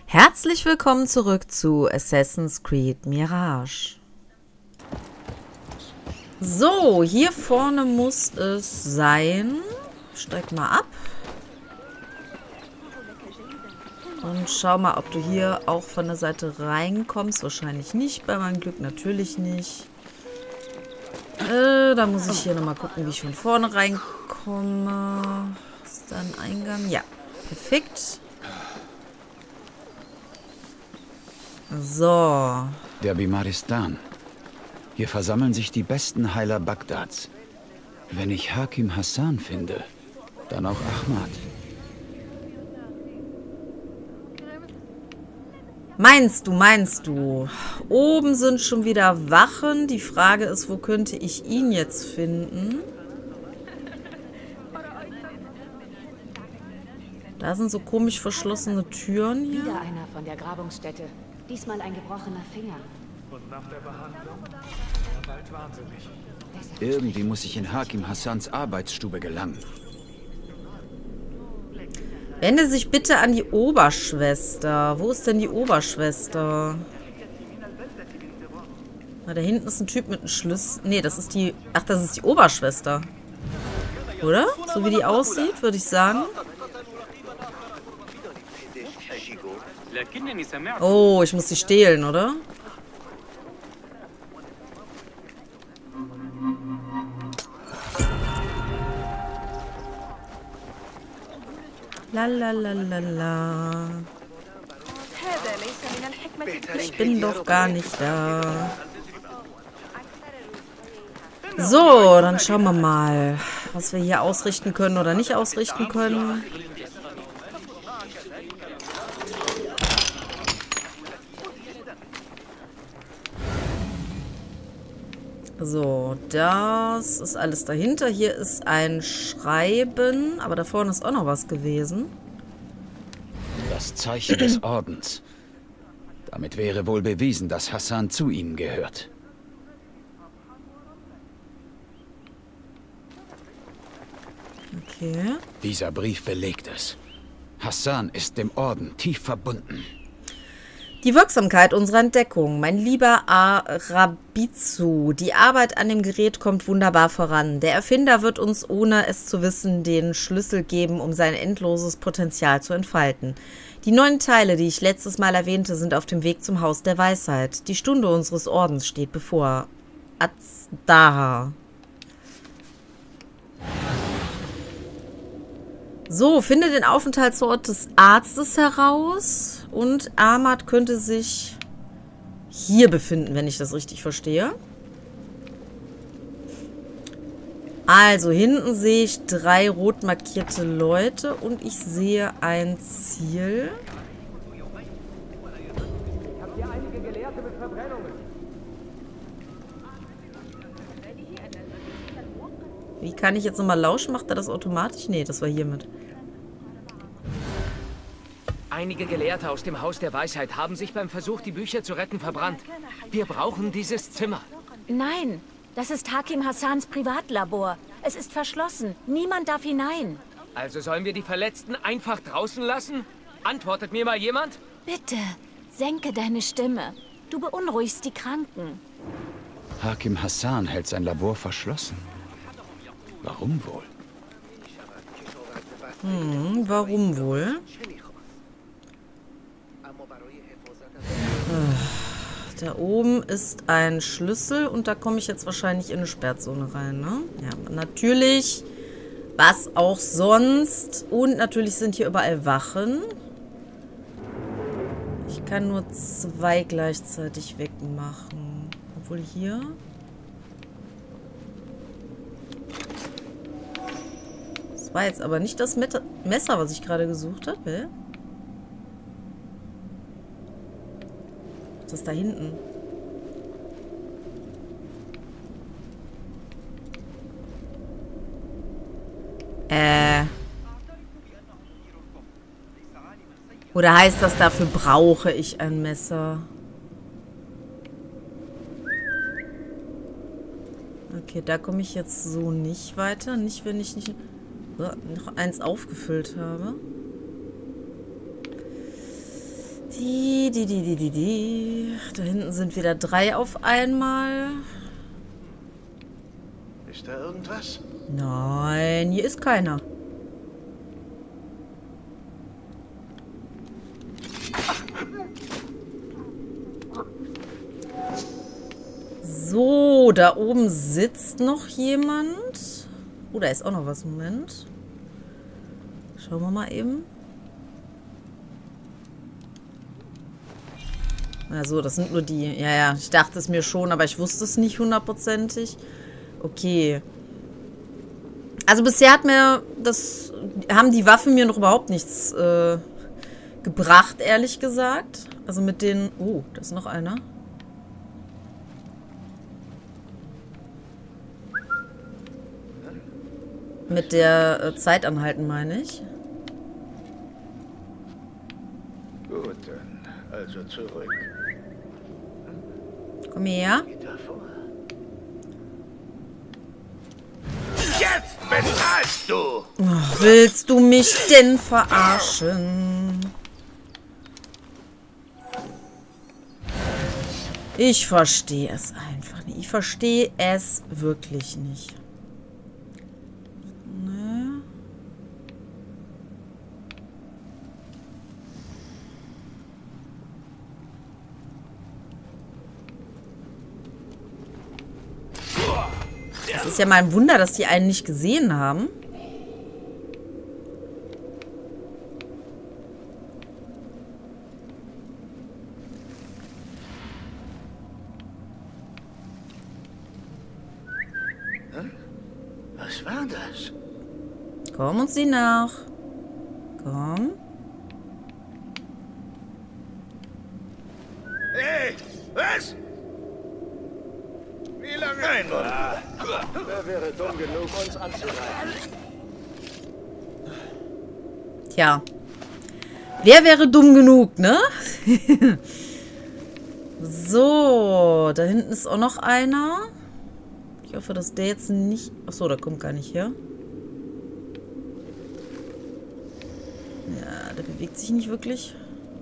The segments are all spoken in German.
Herzlich willkommen zurück zu Assassin's Creed Mirage. So, hier vorne muss es sein. Steig mal ab. Und schau mal, ob du hier auch von der Seite reinkommst. Wahrscheinlich nicht, bei meinem Glück natürlich nicht. Da muss ich hier nochmal gucken, wie ich von vorne reinkomme. Ist da ein Eingang? Ja, perfekt. So. Der Bimaristan. Hier versammeln sich die besten Heiler Bagdads. Wenn ich Hakim Hassan finde, dann auch Ahmad. Meinst du? Oben sind schon wieder Wachen. Die Frage ist, wo könnte ich ihn jetzt finden? Da sind so komisch verschlossene Türen hier. Wieder einer von der Grabungsstätte. Diesmal ein gebrochener Finger. Und nach der Behandlung war bald wahnsinnig. Irgendwie muss ich in Hakim Hassans Arbeitsstube gelangen. Wende sich bitte an die Oberschwester. Wo ist denn die Oberschwester? Na, da hinten ist ein Typ mit einem Schlüssel. Nee, das ist die... Ach, das ist die Oberschwester. Oder? So wie die aussieht, würde ich sagen. Oh, ich muss sie stehlen, oder? Lalalala. Ich bin doch gar nicht da. So, dann schauen wir mal, was wir hier ausrichten können oder nicht ausrichten können. So, das ist alles dahinter. Hier ist ein Schreiben, aber da vorne ist auch noch was gewesen. Das Zeichen des Ordens. Damit wäre wohl bewiesen, dass Hassan zu ihnen gehört. Okay. Dieser Brief belegt es. Hassan ist dem Orden tief verbunden. Die Wirksamkeit unserer Entdeckung. Mein lieber Arabizu, die Arbeit an dem Gerät kommt wunderbar voran. Der Erfinder wird uns, ohne es zu wissen, den Schlüssel geben, um sein endloses Potenzial zu entfalten. Die 9 Teile, die ich letztes Mal erwähnte, sind auf dem Weg zum Haus der Weisheit. Die Stunde unseres Ordens steht bevor. Azdaha. So, finde den Aufenthaltsort des Arztes heraus. Und Ahmad könnte sich hier befinden, wenn ich das richtig verstehe. Also, hinten sehe ich 3 rot markierte Leute und ich sehe ein Ziel. Wie kann ich jetzt nochmal lauschen? Macht er das automatisch? Nee, das war hiermit. Einige Gelehrte aus dem Haus der Weisheit haben sich beim Versuch, die Bücher zu retten, verbrannt. Wir brauchen dieses Zimmer. Nein, das ist Hakim Hassans Privatlabor. Es ist verschlossen. Niemand darf hinein. Also sollen wir die Verletzten einfach draußen lassen? Antwortet mir mal jemand? Bitte, senke deine Stimme. Du beunruhigst die Kranken. Hakim Hassan hält sein Labor verschlossen. Warum wohl? Warum wohl? Da oben ist ein Schlüssel und da komme ich jetzt wahrscheinlich in eine Sperrzone rein, ne? Ja, natürlich. Was auch sonst. Und natürlich sind hier überall Wachen. Ich kann nur 2 gleichzeitig wegmachen. Obwohl hier... Das war jetzt aber nicht das Messer, was ich gerade gesucht habe. Was ist da hinten? Oder heißt das, dafür brauche ich ein Messer? Okay, da komme ich jetzt so nicht weiter. Nicht, wenn ich nicht noch eins aufgefüllt habe. Da hinten sind wieder 3 auf einmal. Ist da irgendwas? Nein, hier ist keiner. So, da oben sitzt noch jemand. Oh, da ist auch noch was. Moment. Schauen wir mal eben. Ja, so, das sind nur die. Ja, ja, ich dachte es mir schon, aber ich wusste es nicht hundertprozentig. Okay. Also bisher haben die Waffen mir noch überhaupt nichts gebracht, ehrlich gesagt. Also mit den... Oh, da ist noch einer. Mit der Zeit anhalten, meine ich. Gut, dann also zurück. Komm her. Davor. Jetzt bezahlst du! Oh, willst du mich denn verarschen? Ich verstehe es einfach nicht. Ich verstehe es wirklich nicht. Ne? Es ist ja mal ein Wunder, dass die einen nicht gesehen haben. Was war das? Komm uns sie nach. Komm. Hey, was? Wie lange? Nein, wer wäre dumm genug, uns anzugreifen? Tja. Wer wäre dumm genug, ne? So, da hinten ist auch noch einer. Ich hoffe, dass der jetzt nicht... Achso, der kommt gar nicht her. Ja, der bewegt sich nicht wirklich.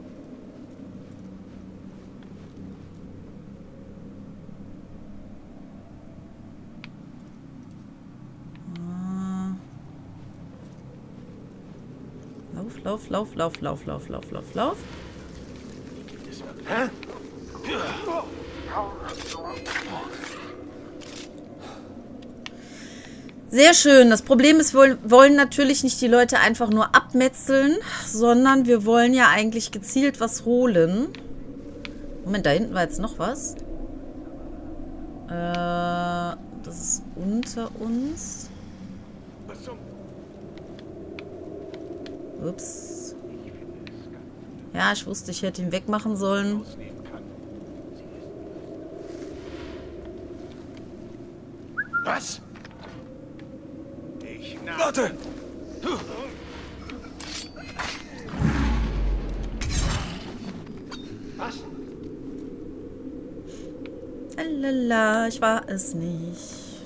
Lauf, lauf, lauf, lauf, lauf, lauf, lauf, lauf. Hä? Sehr schön. Das Problem ist, wir wollen natürlich nicht die Leute einfach nur abmetzeln, sondern wir wollen ja eigentlich gezielt was holen. Moment, da hinten war jetzt noch was. Das ist unter uns. Ups. Ja, ich wusste, ich hätte ihn wegmachen sollen. Was? Warte! Was? Lalala, ich war es nicht.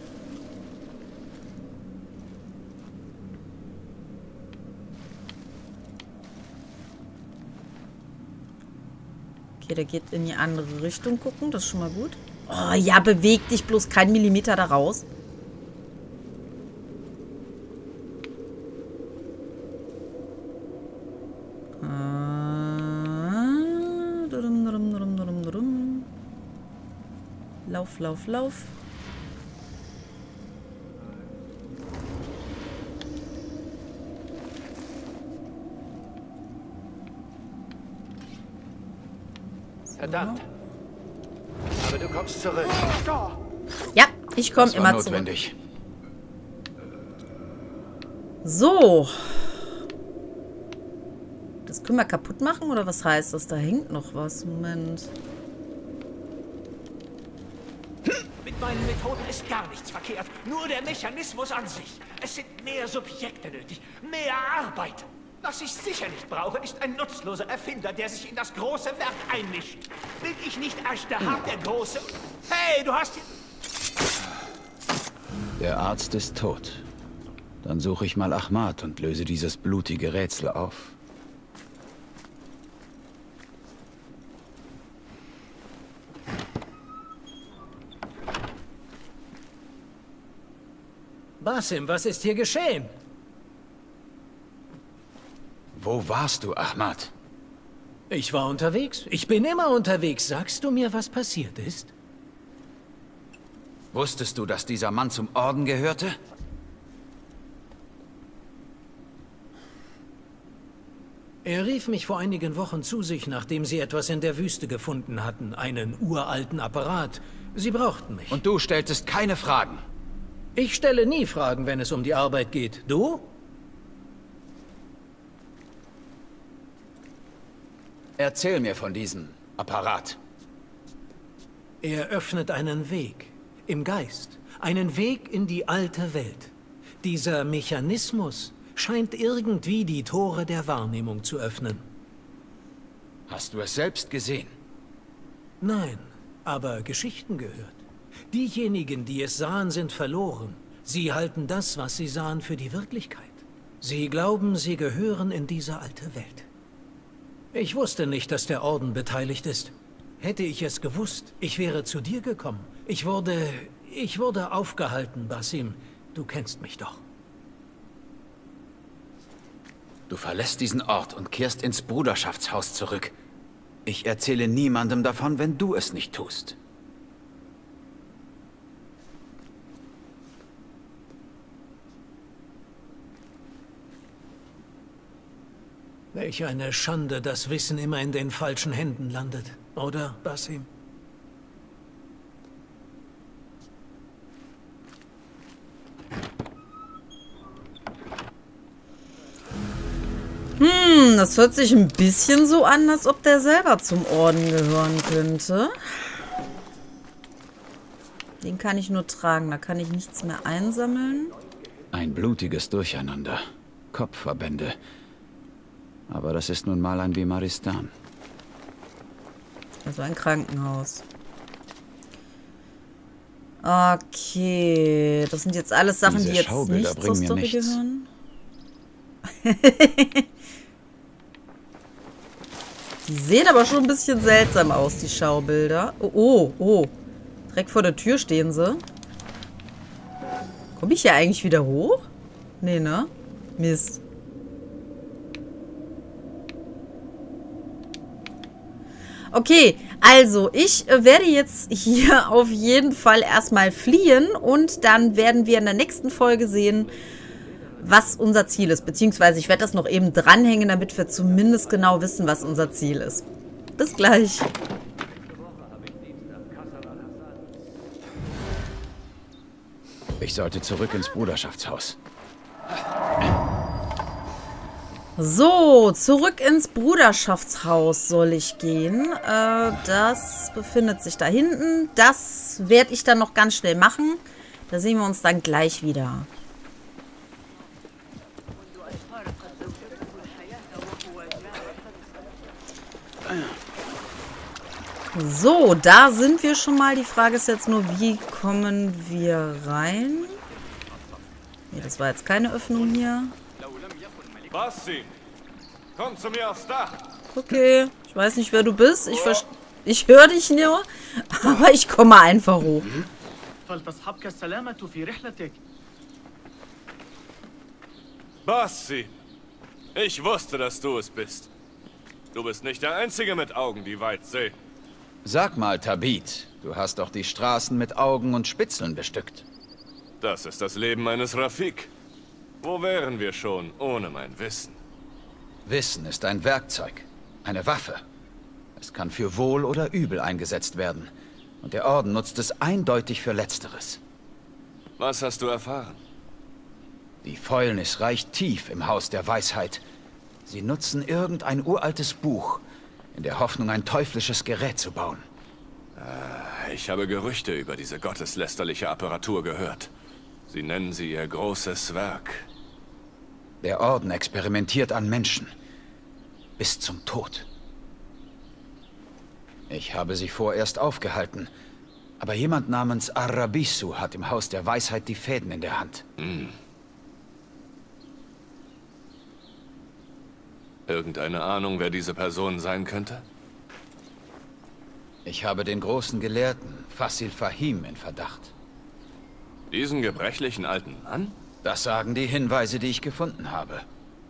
Okay, der geht in die andere Richtung gucken. Das ist schon mal gut. Oh ja, beweg dich bloß keinen Millimeter da raus. Lauf, lauf, lauf. Verdammt. Aber du kommst zurück. Ja, ich komme immer zurück. Notwendig. So. Das können wir kaputt machen, oder was heißt das? Da hängt noch was. Moment. Mit meinen Methoden ist gar nichts verkehrt. Nur der Mechanismus an sich. Es sind mehr Subjekte nötig. Mehr Arbeit. Was ich sicher nicht brauche, ist ein nutzloser Erfinder, der sich in das große Werk einmischt. Bin ich nicht Ashtahar, der Große? Hey, du hast... Der Arzt ist tot. Dann suche ich mal Ahmad und löse dieses blutige Rätsel auf. Basim, was ist hier geschehen? Wo warst du, Ahmad? Ich war unterwegs. Ich bin immer unterwegs. Sagst du mir, was passiert ist? Wusstest du, dass dieser Mann zum Orden gehörte? Er rief mich vor einigen Wochen zu sich, nachdem sie etwas in der Wüste gefunden hatten. Einen uralten Apparat. Sie brauchten mich. Und du stelltest keine Fragen? Ich stelle nie Fragen, wenn es um die Arbeit geht. Du? Erzähl mir von diesem Apparat. Er öffnet einen Weg. Im Geist. Einen Weg in die alte Welt. Dieser Mechanismus scheint irgendwie die Tore der Wahrnehmung zu öffnen. Hast du es selbst gesehen? Nein, aber Geschichten gehört. Diejenigen, die es sahen, sind verloren. Sie halten das, was sie sahen, für die Wirklichkeit. Sie glauben, sie gehören in diese alte Welt. Ich wusste nicht, dass der Orden beteiligt ist. Hätte ich es gewusst, ich wäre zu dir gekommen. Ich wurde aufgehalten, Basim. Du kennst mich doch. Du verlässt diesen Ort und kehrst ins Bruderschaftshaus zurück. Ich erzähle niemandem davon, wenn du es nicht tust. Welch eine Schande, dass Wissen immer in den falschen Händen landet. Oder, Basim? Das hört sich ein bisschen so an, als ob der selber zum Orden gehören könnte. Den kann ich nur tragen, da kann ich nichts mehr einsammeln. Ein blutiges Durcheinander. Kopfverbände. Aber das ist nun mal ein Bimaristan. Also ein Krankenhaus. Okay, das sind jetzt alles Sachen, Diese die jetzt Schaubilder nicht zur bringen mir Story nichts. gehören. Die sehen aber schon ein bisschen seltsam aus, die Schaubilder. Oh. Direkt vor der Tür stehen sie. Komme ich hier eigentlich wieder hoch? Nee, ne? Mist. Okay, also ich werde jetzt hier auf jeden Fall erstmal fliehen und dann werden wir in der nächsten Folge sehen, was unser Ziel ist. Beziehungsweise ich werde das noch eben dranhängen, damit wir zumindest genau wissen, was unser Ziel ist. Bis gleich. Ich sollte zurück ins Bruderschaftshaus. So, zurück ins Bruderschaftshaus soll ich gehen. Das befindet sich da hinten. Das werde ich dann noch ganz schnell machen. Da sehen wir uns dann gleich wieder. So, da sind wir schon mal. Die Frage ist jetzt nur, wie kommen wir rein? Nee, das war jetzt keine Öffnung hier. Basim, komm zu mir aufs Dach. Okay, ich weiß nicht, wer du bist. Ich höre dich nur, aber ich komme einfach hoch. Basim, ich wusste, dass du es bist. Du bist nicht der Einzige mit Augen, die weit sehen. Sag mal, Tabit, du hast doch die Straßen mit Augen und Spitzeln bestückt. Das ist das Leben meines Rafik. Wo wären wir schon ohne mein Wissen? Wissen ist ein Werkzeug, eine Waffe. Es kann für Wohl oder Übel eingesetzt werden. Und der Orden nutzt es eindeutig für Letzteres. Was hast du erfahren? Die Fäulnis reicht tief im Haus der Weisheit. Sie nutzen irgendein uraltes Buch, in der Hoffnung, ein teuflisches Gerät zu bauen. Ich habe Gerüchte über diese gotteslästerliche Apparatur gehört. Sie nennen sie ihr großes Werk. Der Orden experimentiert an Menschen. Bis zum Tod. Ich habe sie vorerst aufgehalten. Aber jemand namens Arabisu hat im Haus der Weisheit die Fäden in der Hand. Irgendeine Ahnung, wer diese Person sein könnte? Ich habe den großen Gelehrten, Fasil Fahim, in Verdacht. Diesen gebrechlichen alten Mann? Das sagen die Hinweise, die ich gefunden habe.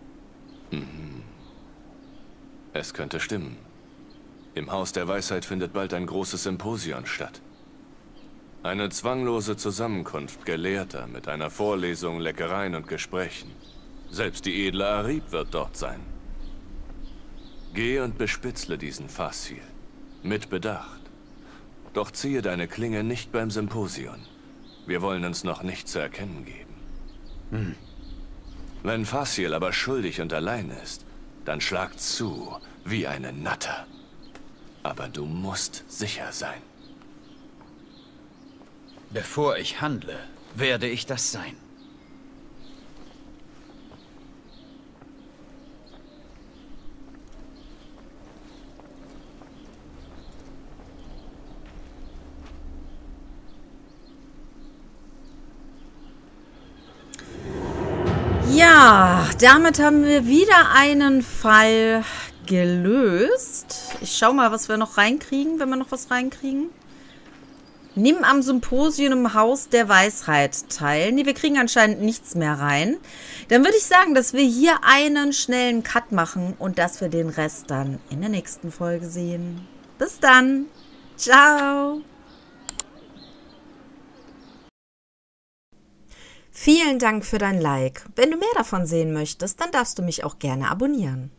Es könnte stimmen. Im Haus der Weisheit findet bald ein großes Symposion statt. Eine zwanglose Zusammenkunft Gelehrter mit einer Vorlesung, Leckereien und Gesprächen. Selbst die edle Arib wird dort sein. Geh und bespitzle diesen Fasil. Mit Bedacht. Doch ziehe deine Klinge nicht beim Symposion. Wir wollen uns noch nicht zu erkennen geben. Wenn Fasil aber schuldig und allein ist, dann schlag zu wie eine Natter. Aber du musst sicher sein. Bevor ich handle, werde ich das sein. Ja, damit haben wir wieder einen Fall gelöst. Ich schau mal, was wir noch reinkriegen, wenn wir noch was reinkriegen. Nimm am Symposium im Haus der Weisheit teil. Nee, wir kriegen anscheinend nichts mehr rein. Dann würde ich sagen, dass wir hier einen schnellen Cut machen und dass wir den Rest dann in der nächsten Folge sehen. Bis dann. Ciao. Vielen Dank für dein Like. Wenn du mehr davon sehen möchtest, dann darfst du mich auch gerne abonnieren.